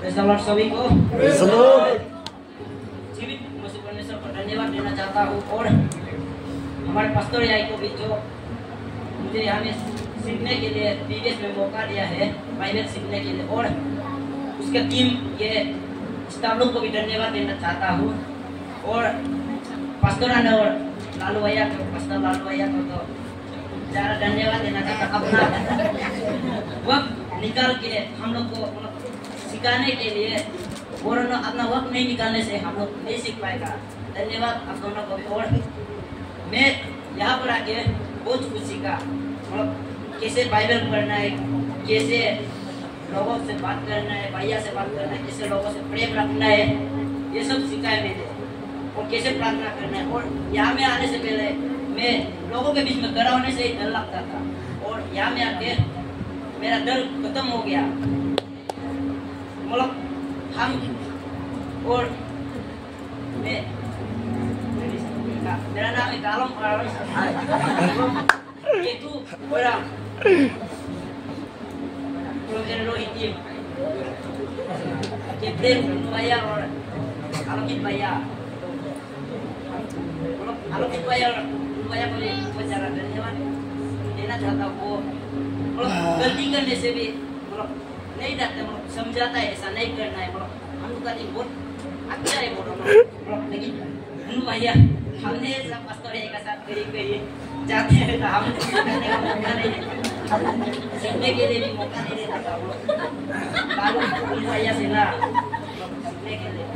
सभी को जीवित मसीह परमेश्वर को धन्यवाद देना चाहता हूँ और हमारे पास्टर याई को भी जो मुझे यहाँ में सीखने के लिए विदेश में मौका दिया है बाइबल सीखने के लिए और उसके टीम के स्टाफ लोग को भी धन्यवाद देना चाहता हूँ और पास्टर और लालू भैया को पास्टर लालू भैया को तो ज़्यादा धन्यवाद देना चाहता हूँ अपना वक्त निकाल के हम लोग को सिखाने के लिए और अपना वक्त नहीं निकालने से हम लोग नहीं सीख पाएगा। धन्यवाद आप दोनों को भी और मैं यहाँ पर आके बहुत कुछ सीखा मतलब कैसे बाइबल पढ़ना है, कैसे लोगों से बात करना है, भैया से बात करना है, कैसे लोगों से प्रेम रखना है, ये सब सीखा है मैंने और कैसे प्रार्थना करना है। और यहाँ में आने से पहले मैं लोगों के बीच में खड़ा होने से ही डर लगता था और यहाँ में आके मेरा डर खत्म हो गया। मतलब हम और मैं मेरा नाम है कालम itu orang Program Rohit Tim Kapten bayar orang kalau kita bayar boleh bicara धन्यवाद देना चाहता हूँ गलती करने से भी नहीं डरते समझाता है ऐसा नहीं करना है हम लोग का बहुत अच्छा है लेकिन भैया हमने सब पास्टर एक साथ करीब जाते हैं तो हम सीखने का मौका नहीं देता सीखने के लिए भी मौका नहीं देता था वो बालू भैया से ना सीखने के लिए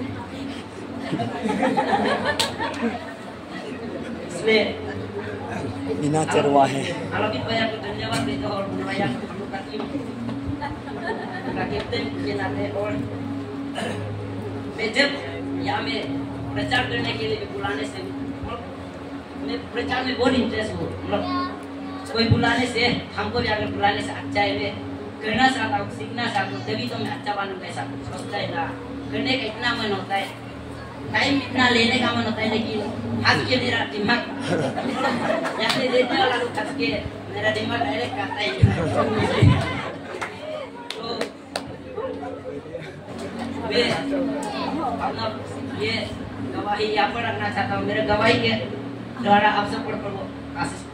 इसलिए बिना चरवा है आलोकित भैया को धन्यवाद देता हूँ और भैया हम लोग का टीम का कैप्टन के नाते और मैं जब यहाँ में प्रचार करने के लिए बुलाने से मैं प्रचार में बहुत इंटरेस्ट हूँ मतलब कोई बुलाने से हमको भी अगर बुलाने से अच्छा है मैं करना चाहता हूँ सीखना चाहता हूँ तभी तो मैं अच्छा बनूंगा ऐसा सोचता है ना करने का इतना मन होता है टाइम इतना लेने का मन होता है लेकिन आज के मेरा दिमाग यहाँ से देने वाला लोग आज के मेरा दिमाग डायरेक्ट करता है तो मैं अपना ये गवाही यहाँ पर रखना चाहता हूँ मेरे गवाही के द्वारा आप सब पर आशीष